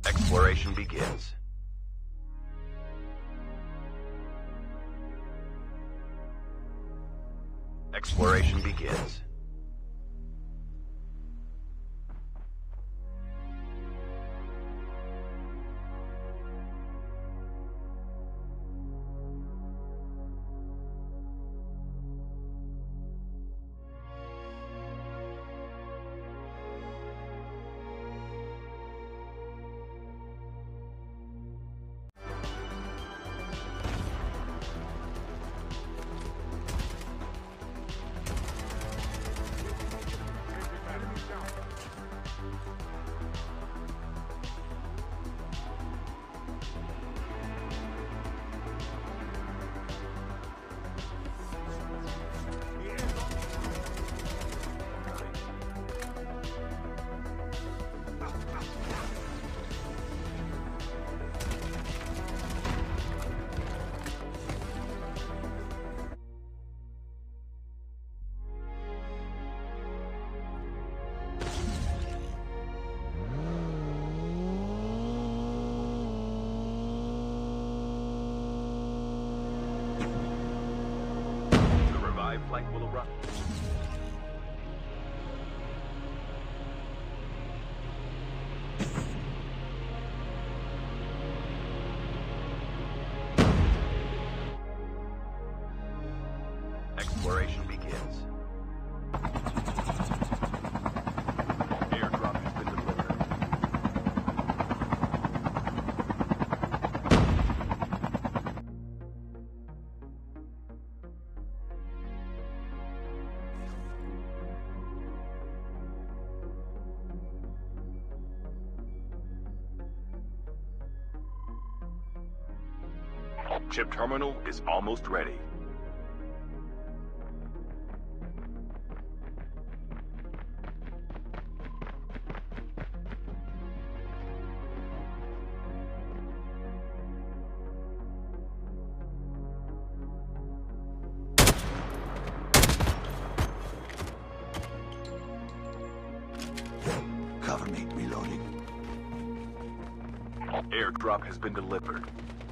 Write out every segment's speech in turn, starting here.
Exploration begins. Exploration begins. Flight will arrive. Exploration begins. Airdrop has been delivered. Chip terminal is almost ready. Cover me, reloading. Airdrop has been delivered.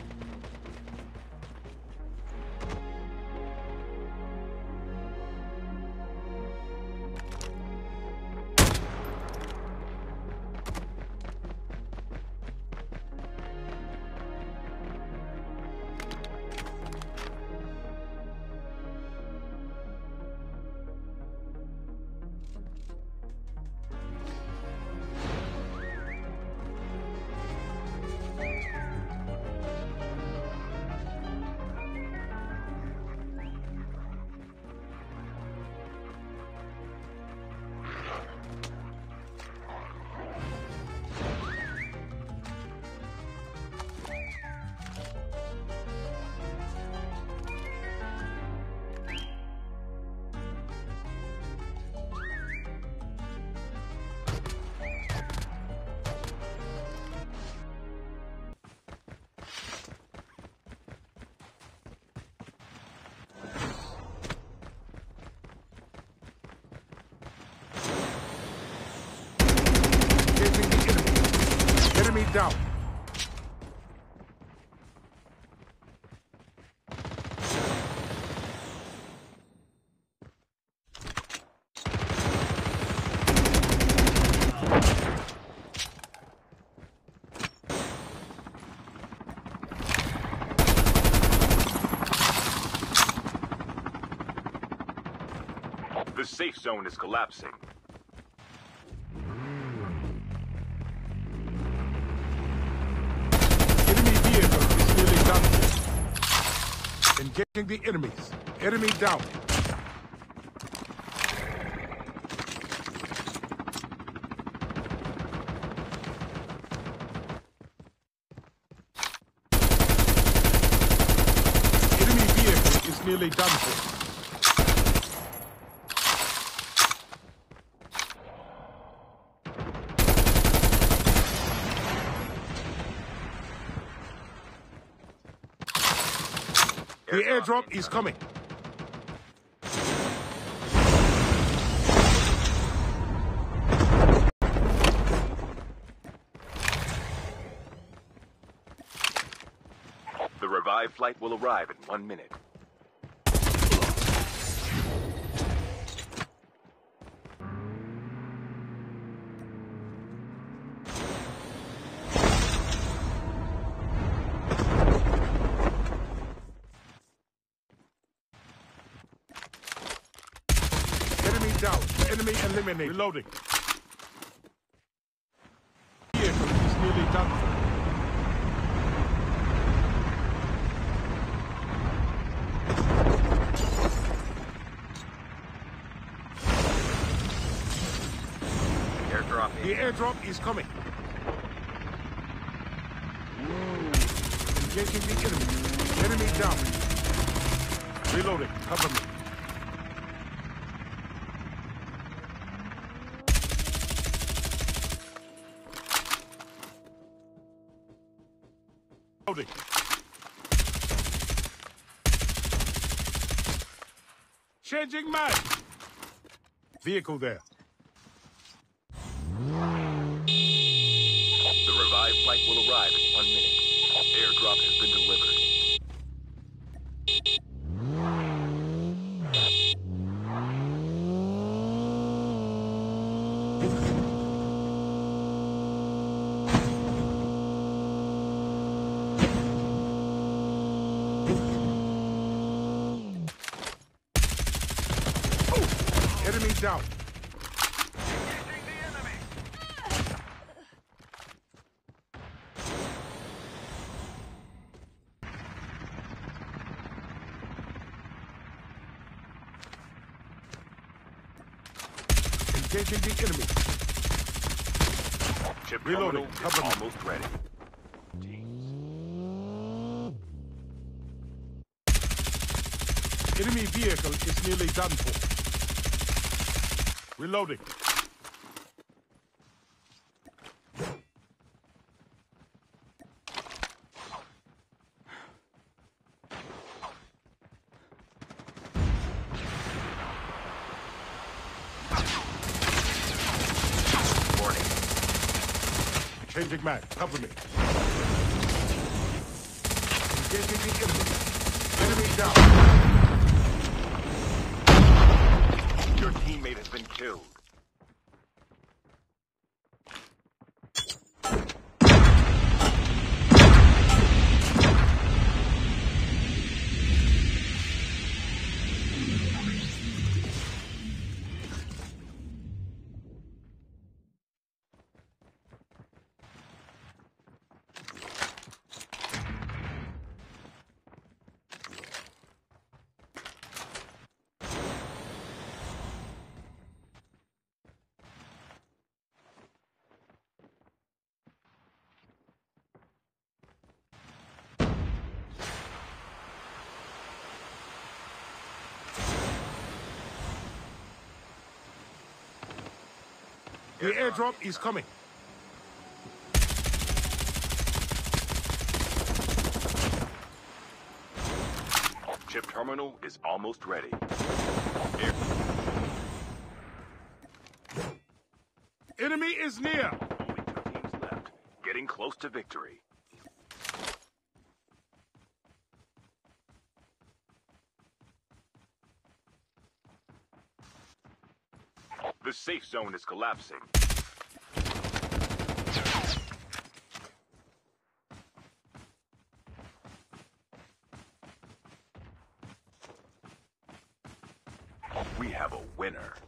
Enemy down. The safe zone is collapsing. Engaging the enemies. Enemy down. Enemy vehicle is nearly done for. The airdrop is coming. revived flight will arrive in 1 minute. Enemy down. Enemy eliminated. Reloading. Vehicle is nearly done for. Airdrop The airdrop is coming. Engaging the enemy. Enemy down. Reloading. Cover me. Reloading. Changing mag. Vehicle there. The revived flight will arrive in 1 minute. Airdrop has been delivered. Enemy down. Engaging the enemy. Chip Reloading. terminal is Cover me. almost ready. Enemy vehicle is nearly done for. Reloading. Warning. Changing mag. Cover me. Engaging the enemy. Enemy down. Your teammate has been killed. The airdrop is coming. Chip terminal is almost ready. Enemy is near. Only 2 teams left. Getting close to victory. The safe zone is collapsing. We have a winner.